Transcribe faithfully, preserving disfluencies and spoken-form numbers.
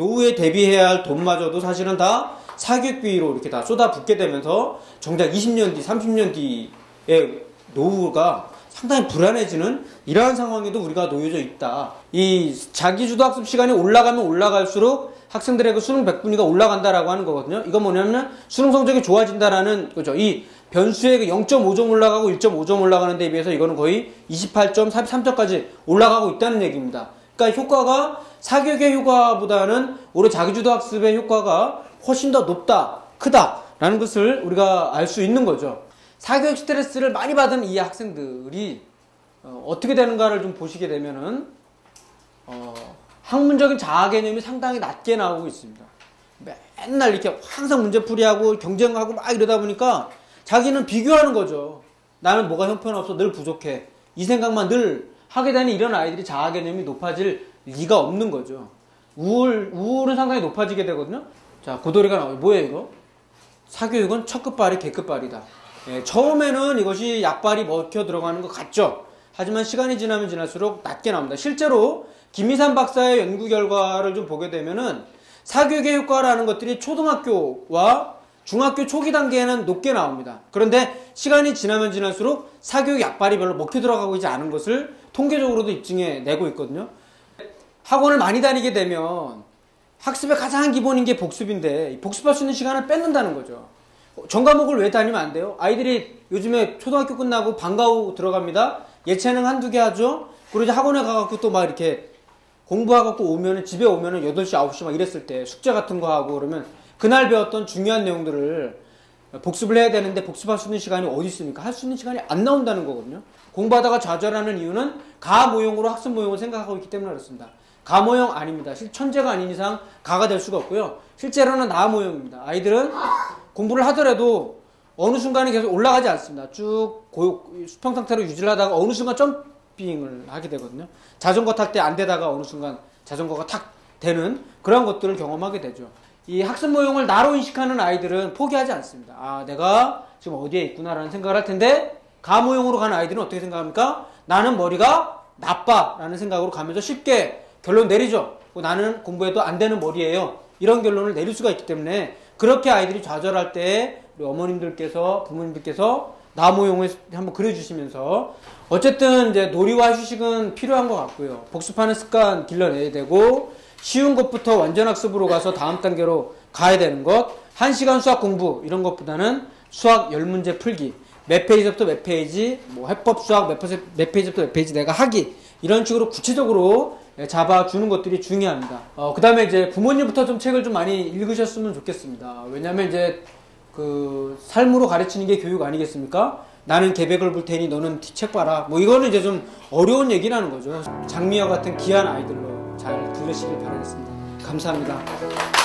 노후에 대비해야 할 돈마저도 사실은 다 사교육비로 이렇게 다 쏟아붓게 되면서 정작 이십 년 뒤, 삼십 년 뒤의 노후가 상당히 불안해지는 이러한 상황에도 우리가 놓여져 있다. 이 자기주도 학습 시간이 올라가면 올라갈수록 학생들의 그 수능 백분위가 올라간다라고 하는 거거든요. 이건 뭐냐면 수능 성적이 좋아진다라는 거죠. 이 변수의 그 영 점 오 점 올라가고 일 점 오 점 올라가는 데 비해서 이거는 거의 이십팔 점 사십삼 점까지 올라가고 있다는 얘기입니다. 그러니까 효과가 사교육의 효과보다는 오히려 자기주도 학습의 효과가 훨씬 더 높다, 크다라는 것을 우리가 알 수 있는 거죠. 사교육 스트레스를 많이 받은 이 학생들이 어, 어떻게 되는가를 좀 보시게 되면은 어, 학문적인 자아 개념이 상당히 낮게 나오고 있습니다. 맨날 이렇게 항상 문제풀이하고 경쟁하고 막 이러다 보니까 자기는 비교하는 거죠. 나는 뭐가 형편없어, 늘 부족해. 이 생각만 늘 하게 되는 이런 아이들이 자아 개념이 높아질 리가 없는 거죠. 우울, 우울은 상당히 높아지게 되거든요. 자, 고도리가 나와요. 뭐예요 이거? 사교육은 첫 끝발이 개끝발이다. 예, 처음에는 이것이 약발이 먹혀 들어가는 것 같죠. 하지만 시간이 지나면 지날수록 낮게 나옵니다. 실제로 김희산 박사의 연구 결과를 좀 보게 되면은 사교육의 효과라는 것들이 초등학교와 중학교 초기 단계에는 높게 나옵니다. 그런데 시간이 지나면 지날수록 사교육 약발이 별로 먹혀 들어가고 있지 않은 것을 통계적으로도 입증해 내고 있거든요. 학원을 많이 다니게 되면 학습의 가장 기본인 게 복습인데 복습할 수 있는 시간을 뺏는다는 거죠. 전 과목을 왜 다니면 안 돼요? 아이들이 요즘에 초등학교 끝나고 방과 후 들어갑니다. 예체능 한두 개 하죠. 그리고 이제 학원에 가갖고 또 막 이렇게 공부하갖고 오면은, 집에 오면은 여덟 시, 아홉 시 막 이랬을 때 숙제 같은 거 하고 그러면 그날 배웠던 중요한 내용들을 복습을 해야 되는데 복습할 수 있는 시간이 어디 있습니까? 할 수 있는 시간이 안 나온다는 거거든요. 공부하다가 좌절하는 이유는 가 모형으로 학습 모형을 생각하고 있기 때문에 그렇습니다. 가 모형 아닙니다. 천재가 아닌 이상 가가 될 수가 없고요. 실제로는 나 모형입니다. 아이들은 공부를 하더라도 어느 순간에 계속 올라가지 않습니다. 쭉 고요, 수평 상태로 유지를 하다가 어느 순간 점핑을 하게 되거든요. 자전거 탈 때 안 되다가 어느 순간 자전거가 탁 되는 그런 것들을 경험하게 되죠. 이 학습 모형을 나로 인식하는 아이들은 포기하지 않습니다. 아, 내가 지금 어디에 있구나라는 생각을 할 텐데 가 모형으로 가는 아이들은 어떻게 생각합니까? 나는 머리가 나빠 라는 생각으로 가면서 쉽게 결론 내리죠. 나는 공부해도 안 되는 머리예요. 이런 결론을 내릴 수가 있기 때문에 그렇게 아이들이 좌절할 때 우리 어머님들께서, 부모님들께서 나 모형을 한번 그려주시면서 어쨌든 이제 놀이와 휴식은 필요한 것 같고요. 복습하는 습관 길러내야 되고 쉬운 것부터 완전 학습으로 가서 다음 단계로 가야 되는 것. 한 시간 수학 공부 이런 것보다는 수학 열 문제 풀기. 몇 페이지부터 몇 페이지, 뭐 해법 수학 몇, 페이지, 몇 페이지부터 몇 페이지 내가 하기. 이런 식으로 구체적으로 잡아주는 것들이 중요합니다. 어, 그 다음에 이제 부모님부터 좀 책을 좀 많이 읽으셨으면 좋겠습니다. 왜냐면 이제 그 삶으로 가르치는 게 교육 아니겠습니까? 나는 계백을 볼 테니 너는 책 봐라. 뭐 이거는 이제 좀 어려운 얘기라는 거죠. 장미와 같은 귀한 아이들로 잘 들으시길 바라겠습니다. 감사합니다.